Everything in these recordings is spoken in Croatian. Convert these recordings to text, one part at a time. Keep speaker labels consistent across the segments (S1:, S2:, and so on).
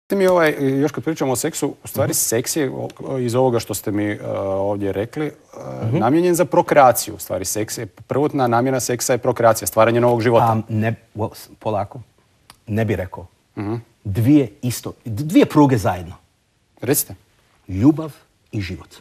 S1: Mi još kad pričamo o seksu, u stvari seks je, iz ovoga što ste mi ovdje rekli, namijenjen za prokreaciju. U stvari, prvotna namjena seksa je prokreacija, stvaranje novog života.
S2: Polako, ne bi rekao. Dvije pruge zajedno.
S1: Recite.
S2: Ljubav i život.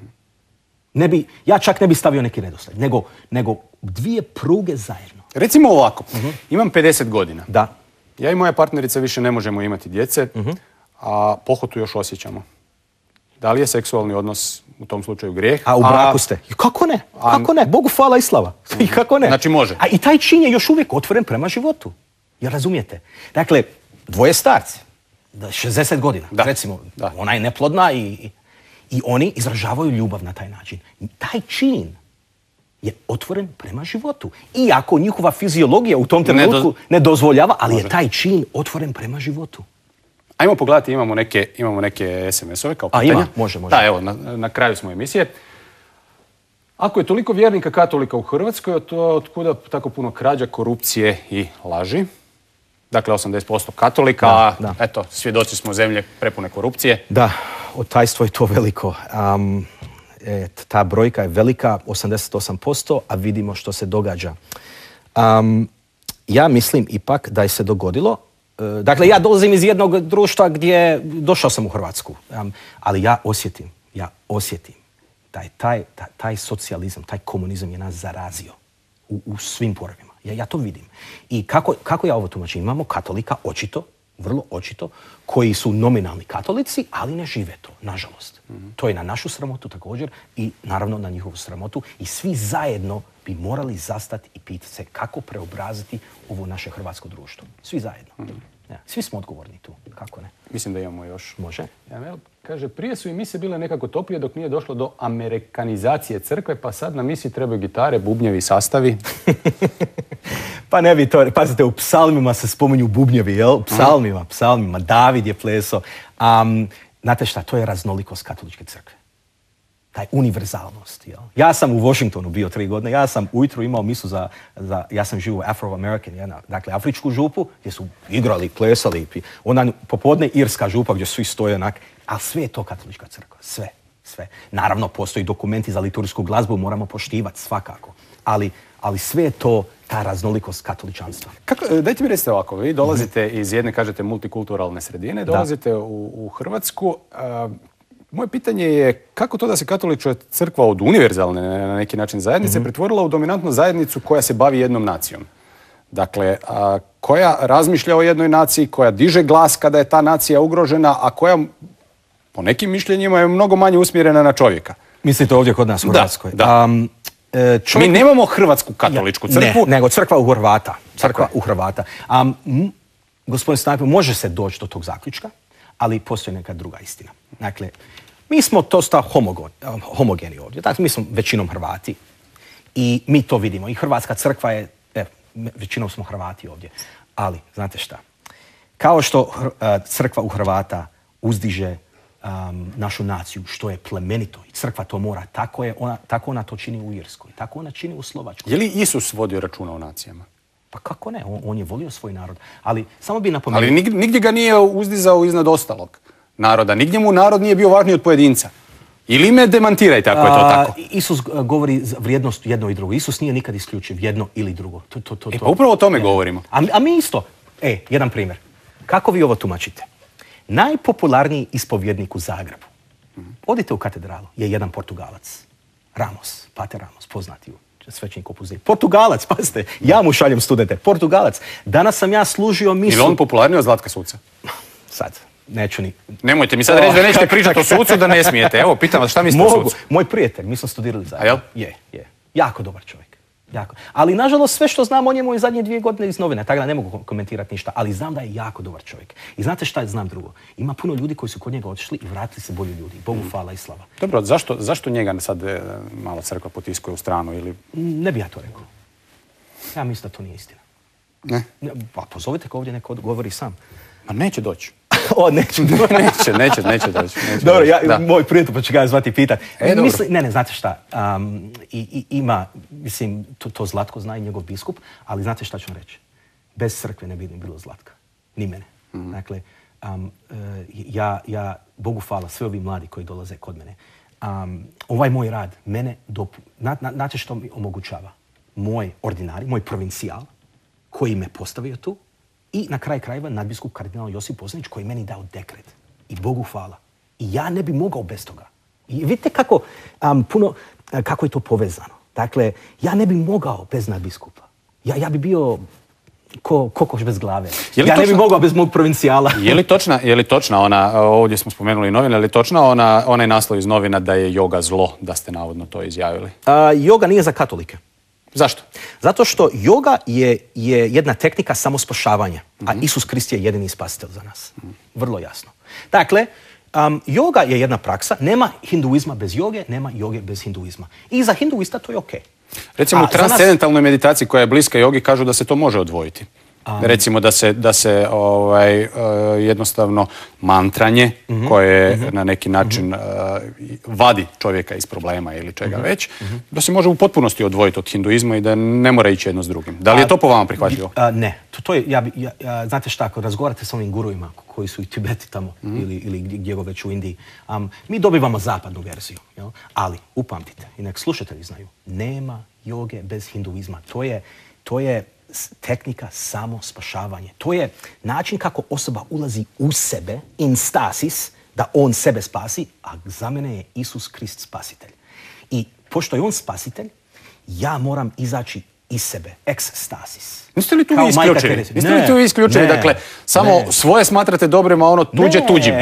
S2: Ja čak ne bi stavio neki redosled, nego dvije pruge zajedno.
S1: Recimo ovako, imam 50 godina.
S2: Da.
S1: Ja i moja partnerica više ne možemo imati djece, a pohotu još osjećamo. Da li je seksualni odnos u tom slučaju grijeh?
S2: A u braku ste? Kako ne? Kako ne? Bogu hvala i slava. Kako ne?
S1: Znači može.
S2: A i taj čin je još uvijek otvoren prema životu. Jel razumijete? Dakle, dvoje starci, 60 godina, recimo, ona je neplodna i oni izražavaju ljubav na taj način. Taj čin je otvoren prema životu. Iako njihova fiziologija u tom trenutku ne dozvoljava, ali je taj čin otvoren prema životu.
S1: Ajmo pogledati, imamo neke SMS-ove kao pitanja.
S2: Ima? Može.
S1: Da, evo, na kraju smo emisije. Ako je toliko vjernika katolika u Hrvatskoj, otkuda tako puno krađa, korupcije i laži? Dakle, 80% katolika, eto, svjedoci smo zemlje prepune korupcije.
S2: Da, otajstvo je to veliko. Ta brojka je velika, 88%, a vidimo što se događa. Ja mislim ipak da je se dogodilo. Dakle, ja dolazim iz jednog društva gdje došao sam u Hrvatsku, ali ja osjetim da je taj socijalizam, taj komunizam je nas zarazio u svim porovima. Ja to vidim. I kako ja ovo tumačim? Imamo katolika, očito, vrlo očito, koji su nominalni katolici, ali ne žive to, nažalost. To je na našu sramotu također i naravno na njihovu sramotu. I svi zajedno bi morali zastati i pitati se kako preobraziti ovo naše hrvatsko društvo. Svi zajedno. Svi smo odgovorni tu, kako ne?
S1: Mislim da imamo još.
S2: Može.
S1: Kaže, prije su i mise bile nekako toplije dok nije došlo do amerikanizacije crkve, pa sad na misi trebaju gitare, bubnjevi i sastavi.
S2: Pa ne bi to, pazite, u psalmima se spominju bubnjevi, jel? Psalmima, David je plesao. Znate šta, to je raznolikost katoličke crkve. Taj univerzalnost, jel? Ja sam u Washingtonu bio 3 godine, ja sam ujutro imao misu ja sam živo u Afro-American, dakle, afričku župu, gdje su igrali, plesali, onda popodne irska župa gdje svi stoje onak, ali sve je to katolička crkva, sve. Naravno, postoji dokumenti za liturgijsku glazbu, moramo poštivati svakako, ali sve je to ta raznolikost katoličanstva.
S1: Dajte mi recite ovako, vi dolazite iz jedne, kažete, multikulturalne sredine, dolazite u Hrvatsku. Moje pitanje je kako to da se katolička crkva od univerzalne na neki način zajednice pretvorila u dominantnu zajednicu koja se bavi jednom nacijom. Dakle, koja razmišlja o jednoj naciji, koja diže glas kada je ta nacija ugrožena, a koja po nekim mišljenjima je mnogo manje usmjerena na čovjeka.
S2: Mislite ovdje kod nas u Hrvatskoj?
S1: Da. Mi nemamo hrvatsku katoličku crkvu.
S2: Ne, nego crkva u Hrvata. Crkva u Hrvata. Gospodin Snajper, može se doći do tog zaključka, ali postoji neka druga istina. Dakle, mi smo dosta homogeni ovdje. Dakle, mi smo većinom Hrvati i mi to vidimo. I Hrvatska crkva je, većinom smo Hrvati ovdje. Ali, znate šta? Kao što crkva u Hrvata uzdiže našu naciju, što je plemenito i crkva to mora, tako ona to čini u Irskoj, tako ona čini u Slovačkoj.
S1: Je li Isus vodio računa o nacijama?
S2: Pa kako ne? On je volio svoj narod. Ali samo bi napomenuo...
S1: Ali nigdje ga nije uzdizao iznad ostalog naroda. Nigdje mu narod nije bio važniji od pojedinca. Ili me demantirajte ako je to tako.
S2: Isus govori vrijednost jedno i drugo. Isus nije nikad isključiv jedno ili drugo.
S1: Pa upravo o tome govorimo.
S2: A mi isto. Jedan primjer. Kako vi ovo tumačite? Najpopularniji ispovjednik u Zagrebu. Odite u katedralu. Je jedan Portugalac. Ramos. Pater Ramos. Poznati svećenik Opuzir. Portugalac, pazite. Ja mu šaljem studente. Portugalac. Danas sam ja služio misu...
S1: Ili on popularniji od Zlatka Suca?
S2: Sad. Neću ni...
S1: Nemojte mi sad reći da nećete pričati o sucu, da ne smijete. Evo, pitam vas šta mislite o sucu?
S2: Moj prijatelj, mi smo studirali zajedno.
S1: A jel?
S2: Je. Jako dobar čovjek. Jako. Ali, nažalost, sve što znam o njemu je zadnje 2 godine iz novina, tako da ne mogu komentirati ništa, ali znam da je jako dobar čovjek. I znate šta znam drugo? Ima puno ljudi koji su kod njega otišli i vratili se bolji ljudi. Bogu hvala i slava.
S1: Dobro, zašto njega sad malo crkva potiskuje u stranu ili...
S2: Ne bi ja to rekao. Ja mislim da to nije istina.
S1: Ne?
S2: Pa pozovite ko ovdje neko govori sam.
S1: Ma neće doći. Neće doći.
S2: Dobro, moj prijatelj pa ću ga zvati i pitat. Ne, znate šta, ima, mislim, to Zlatko zna i njegov biskup, ali znate šta ću vam reći? Bez crkve ne bi bilo Zlatka. Ni mene. Dakle, Ja, Bogu hvala, sve ovi mladi koji dolaze kod mene, ovaj moj rad mene znate što mi omogućava? Moj ordinari, moj provincijal, koji me postavio tu, i na kraj krajeva nadbiskup kardinal Josip Bozanić koji meni dao dekret. I Bogu hvala. I ja ne bi mogao bez toga. I vidite kako je to povezano. Dakle, ja ne bi mogao bez nadbiskupa. Ja bi bio kokoš bez glave. Ja ne bi mogao bez mog provincijala.
S1: Je li točna ona, ovdje smo spomenuli novine, je li točna onaj naslov iz novina da je joga zlo, da ste navodno to izjavili?
S2: Joga nije za katolike.
S1: Zašto?
S2: Zato što joga je jedna tehnika samospašavanja, a Isus Krist je jedini spasitelj za nas. Vrlo jasno. Dakle, joga je jedna praksa, nema hinduizma bez joge, nema joge bez hinduizma. I za hinduista to je okej.
S1: Recimo u transcendentalnoj meditaciji koja je bliska jogi kažu da se to može odvojiti. Recimo da se jednostavno mantranje koje na neki način vadi čovjeka iz problema ili čega već, da se može u potpunosti odvojiti od hinduizma i da ne mora ići jedno s drugim. Da li je to po vama prihvatljivo?
S2: Ne. Znate šta, ako razgovarate s ovim gurujima koji su i Tibeti tamo ili gdje go već u Indiji, mi dobivamo zapadnu verziju. Ali, upamtite, i nek slušatelji znaju, nema joge bez hinduizma. To je tehnika samospašavanja. To je način kako osoba ulazi u sebe, in stasis, da on sebe spasi, a za mene je Isus Krist spasitelj. I pošto je on spasitelj, ja moram izaći iz sebe, ex stasis.
S1: Niste li tu vi isključili? Dakle, samo svoje smatrate dobrim, a ono tuđe tuđim.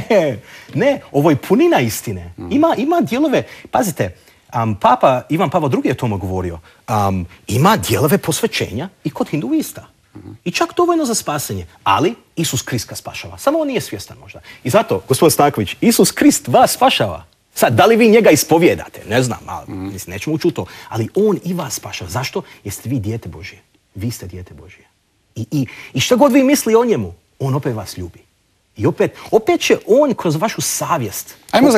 S2: Ne, ovo je punina istine. Ima dijelove, pazite, Papa Ivan Pavao II je tome govorio. Ima dijelove posvećenja i kod hinduista. I čak dovoljno za spasenje. Ali Isus Krist ga spašava. Samo on nije svjestan možda. I zato, gospodin Stanković, Isus Krist vas spašava. Sad, da li vi njega ispovijedate? Ne znam, ali nećemo ući u to. Ali on i vas spašava. Zašto? Jer ste vi dijete Božje. Vi ste dijete Božje. I što god vi misli o njemu, on opet vas ljubi. I opet će on kroz vašu savjest.
S1: Ajmo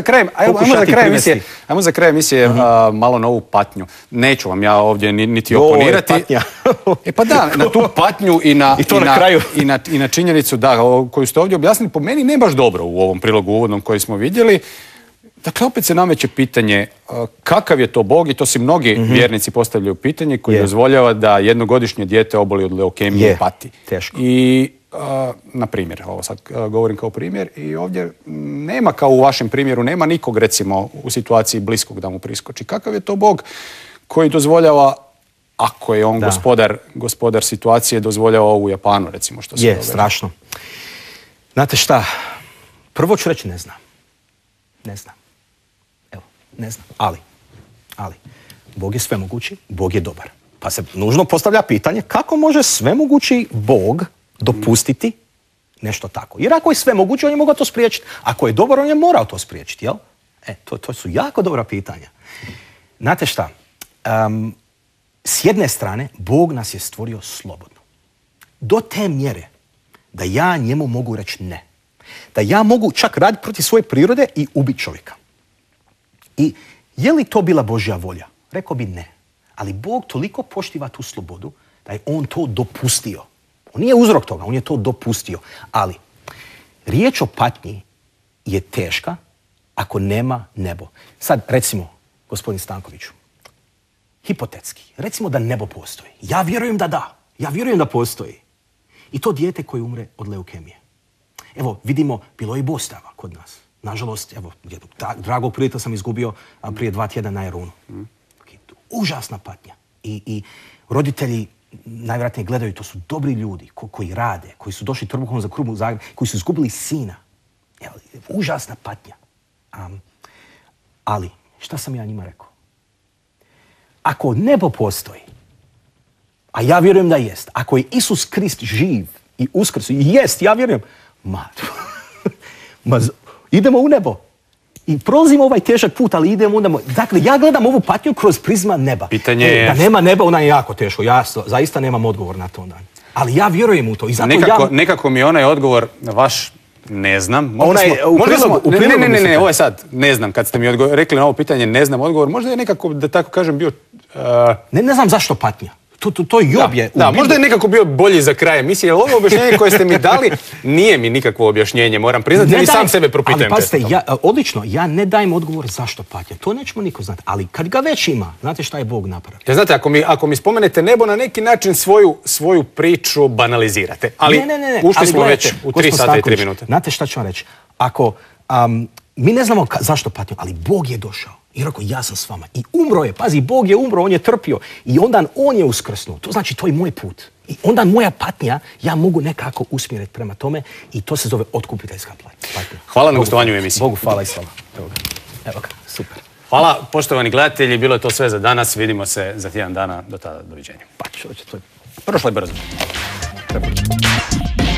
S1: za kraj emisije malo na ovu patnju. Neću vam ja ovdje niti oponirati. Pa da, na tu patnju i na činjenicu koju ste ovdje objasnili, po meni ne baš dobro u ovom prilogu uvodnom koji smo vidjeli. Dakle, opet se nameće pitanje kakav je to Bog, i to si mnogi vjernici postavljaju pitanje, koji dozvoljava da jednogodišnje dijete oboli od leukemije i pati.
S2: Teško.
S1: I na primjer, ovo sad govorim kao primjer, i ovdje nema, kao u vašem primjeru, nema nikog recimo u situaciji bliskog da mu priskoči. Kakav je to Bog koji dozvoljava, ako je on gospodar situacije, dozvoljava ovo u Japanu recimo što se događa?
S2: Strašno. Znate šta, prvo ću reći ne znam. Evo, ne znam, ali Bog je svemogući, Bog je dobar. Pa se nužno postavlja pitanje kako može svemogući Bog dopustiti nešto tako. Jer ako je sve moguće, on je mogao to spriječiti. Ako je dobar, on je morao to spriječiti, jel? To su jako dobra pitanja. Znate šta? S jedne strane, Bog nas je stvorio slobodno. Do te mjere da ja njemu mogu reći ne. Da ja mogu čak raditi protiv svoje prirode i ubiti čovjeka. I je li to bila Božja volja? Rekao bi ne. Ali Bog toliko poštiva tu slobodu da je on to dopustio. On nije uzrok toga, on je to dopustio. Ali riječ o patnji je teška ako nema nebo. Sad, recimo, gospodin Stankoviću, hipotetski, recimo da nebo postoji. Ja vjerujem da da. Ja vjerujem da postoji. I to dijete koje umre od leukemije. Evo, vidimo, bilo je i bostava kod nas. Nažalost, evo, dragog prijatelja sam izgubio prije 2 tjedna na Jarunu. Užasna patnja. I roditelji najvjerojatnije gledaju, to su dobri ljudi koji rade, koji su došli trbuhom za kruh u Zagreb, koji su izgubili sina. Evo, užasna patnja. Ali, šta sam ja njima rekao? Ako nebo postoji, a ja vjerujem da jest, ako je Isus Krist živ i uskrso, i jest, ja vjerujem, idemo u nebo. I prolazimo ovaj težak put, ali idemo u nebo. Dakle, ja gledam ovu patnju kroz prizma neba.
S1: Pitanje je...
S2: Da nema neba, ona je jako teško. Ja zaista nemam odgovor na to. Ali ja vjerujem u to. I zato
S1: nekako mi je onaj odgovor vaš ne znam.
S2: Ne,
S1: ovo je sad, ne znam. Kad ste mi rekli na ovo pitanje, ne znam odgovor, možda je nekako, da tako kažem, bio...
S2: Ne znam zašto patnja. To je Job je...
S1: Da, možda je nekako bio bolji za kraj emisije, jer ovo objašnjenje koje ste mi dali nije mi nikakvo objašnjenje, moram priznati, ni sam sebe propitujem.
S2: Ali pazite, odlično, ja ne dajem odgovor zašto patnja, to nećemo niko znati, ali kad ga već ima, znate šta je Bog napravio?
S1: Ja, znate, ako mi spomenete nebo, na neki način svoju priču banalizirate, ali
S2: ne.
S1: ušli smo već u 3 sata i 3 minute.
S2: Znate šta ću vam reći? Ako mi ne znamo zašto patnju, ali Bog je došao i rekao ja sam s vama. I umro je, pazi, Bog je umro, on je trpio i onda on je uskrsnuo. To znači to je moj put. I onda moja patnja, ja mogu nekako usmjeriti prema tome i to se zove otkupiteljska patnja.
S1: Hvala na gostovanju u emisiji.
S2: Bogu hvala i slava. Evo ga, super.
S1: Hvala, poštovani gledatelji, bilo je to sve za danas. Vidimo se za tjedan dana. Do tada, doviđenja.
S2: Pa, čovječe, to je...
S1: Prošlo je brzo.